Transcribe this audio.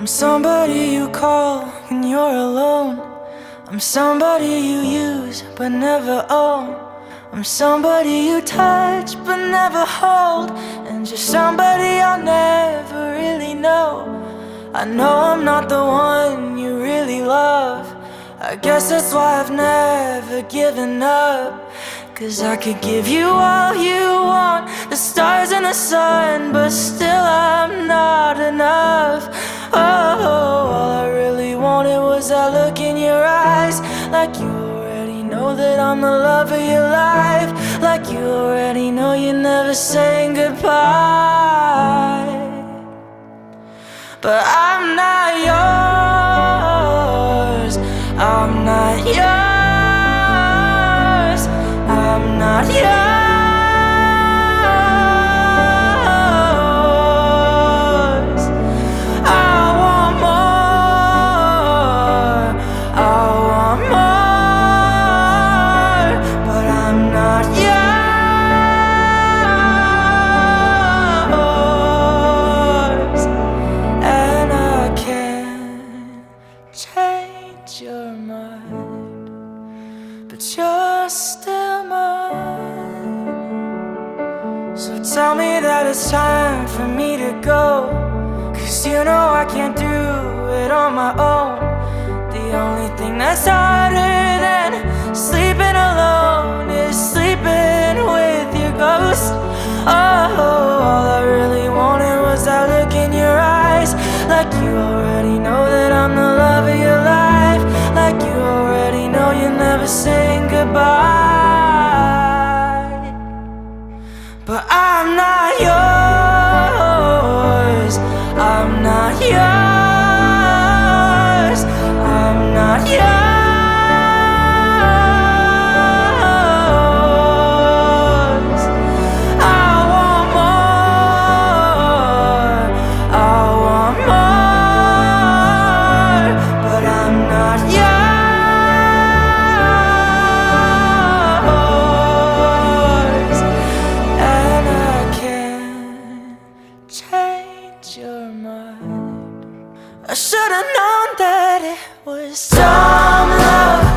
somebody you call when you're alone. I'm somebody you use but never own. I'm somebody you touch but never hold, and just somebody I'll never really know. I know I'm not the one you really love. I guess that's why I've never given up. 'Cause I could give you all you want, the stars and the sun, but still I'm not enough. Oh, all I really wanted was that look in your eyes, like you already know that I'm the love of your life, like you already know you're never saying goodbye. But I'm not yours, I'm not yours, I'm not yours. I want more, I want more, but I'm not yours. And I can't change your mind, but you're still mine. So tell me that it's time for me to go, 'cause you know I can't do it on my own. The only thing that's harder than sleeping alone is sleeping with your ghost. Oh, all I really wanted was that look in your eyes, like you already know that I'm the love of your life, like you already know you're never saying goodbye. But I'm not yours, I'm not yours, I'm not yours. I want more, I want more, but I'm not yours. And I can't change your mind. I should've known that it was dumb love.